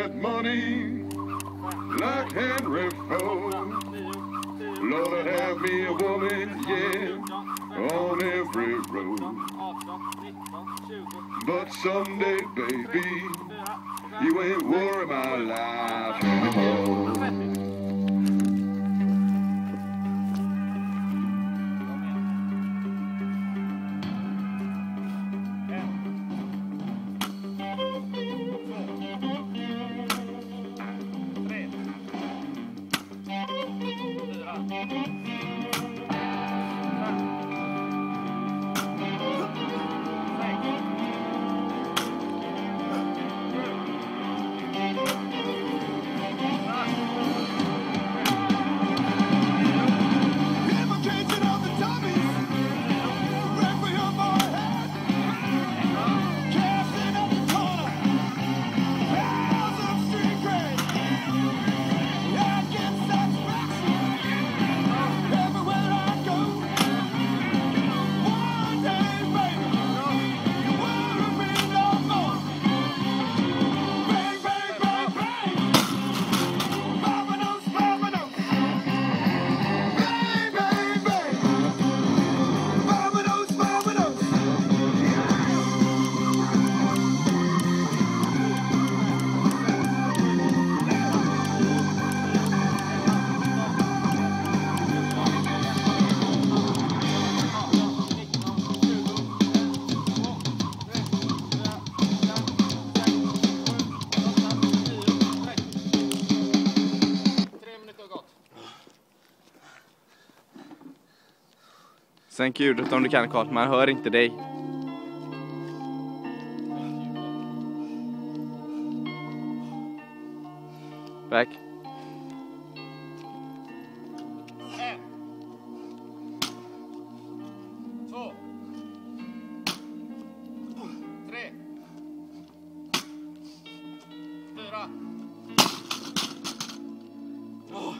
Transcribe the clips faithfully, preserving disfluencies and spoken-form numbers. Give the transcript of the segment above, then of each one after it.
that money like Henry Ford. Lord, have me a woman, yeah, on every road. But someday, baby, you ain't worry my life anymore. Sänk ljudet om du kan, Karl. Man hör inte dig. Back. En. Två. Tre. Fyra. Oh.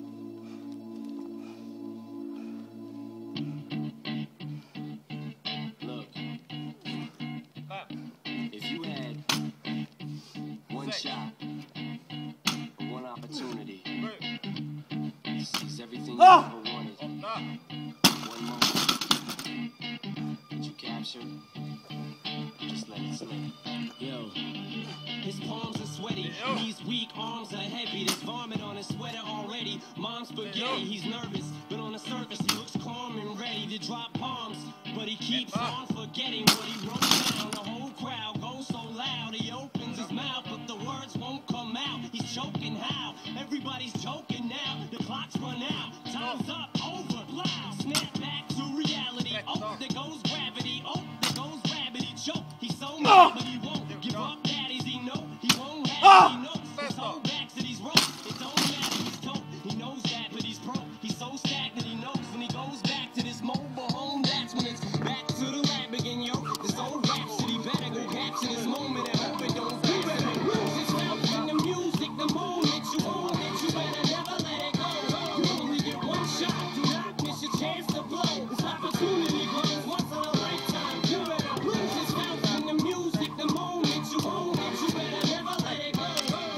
Shot, one opportunity. Seize everything you Oh! ever wanted. Oh! One moment that you captured, just let it slip. Yo, his palms are sweaty, these weak arms are heavy. There's vomit on his sweater already. Mom's spaghetti, he's nervous, but on the surface he looks calm and ready to drop bombs. But he keeps on forgetting what he wrote down. The whole crowd goes so loud, he opens his mouth, but the words won't come out. He's choking how? Everybody's joking now. The clock's run out, time's up, over, loud. Snap back to reality. Oh, there goes gravity. Oh, there goes rabbit. He choke. He's so mad, but he won't give up. Daddies, he know he won't have. He knows his whole back to these ropes. It don't matter. He's dope. He knows that, but he's broke. He's so stagnant. He knows when he goes back to this mobile home. That's when it's back to the lab again, yo. This old rhapsody better go capture this moment and hope it don't fade. It's found in the music, the moment you own it, you better never let it go. You only get one shot, do not miss your chance to blow. This opportunity comes once in a lifetime. You better lose. It's found in the music, the moment you own it, you better never let it go.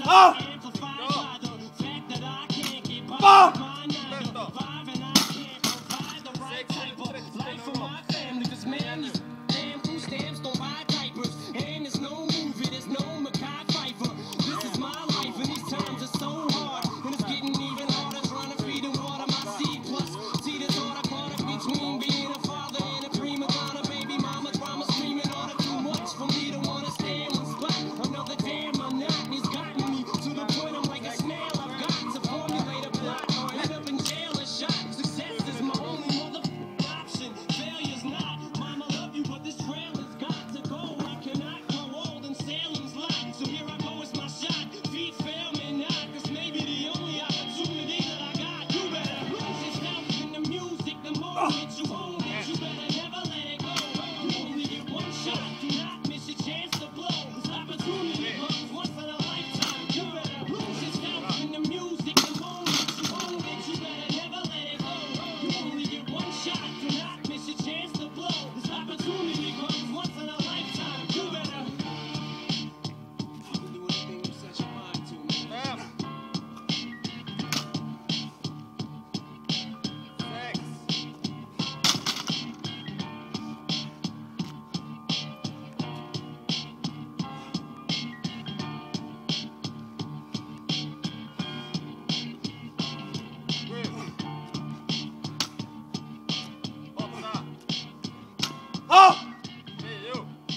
Ah! Amplified by the fact that I can't get by my nine to five and I can't provide the right type of life for my family. Cause man, these damn food stamps don't buy diapers. And there's no movie, there's no Mackay Pfeiffer. This is my life and these times are so hard. And it's getting even harder trying to feed and water my seed. Plus, see this hard I caught up between being a father and a prima donna. Baby mama drama screaming on it too much for me to wanna stay in one spot. Another damn monotony's gotten me to the point I'm like a snail. I've got to formulate a plot or end up in jail or shot. Success is my only motherfucking option. Failure's not. Mama love you, but this trail has got to go. I cannot grow old in Salem's lot. So here I go, it's my shot. Feet fail me not, cause maybe the only opportunity that I got. You better lose yourself in the music the moment you own it. You better never let it go. You only get one shot. Do not miss your chance to blow. This opportunity comes once in a lifetime. You better lose yourself in the music the moment you own it. You better never let it go. You only get one shot. Do not miss your chance to blow. This opportunity comes once in a lifetime. You better do anything you set your mind to, man. Fem. Sex. Sju. Åtta. Ah! Tio.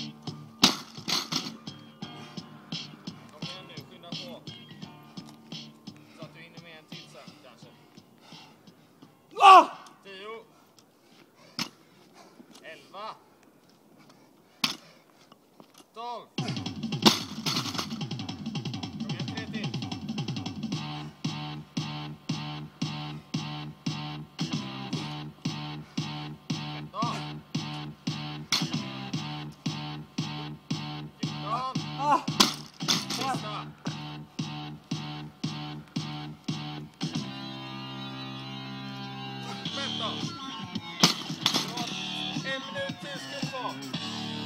Kom igen nu, skynda på. Så att du hinner med en till sen, kanske. Ah! Tio. Elva. Tolv. Kom igen, tre till. Tretton. Fjorton. Ah! Sista. Femton. En minut till ska du få.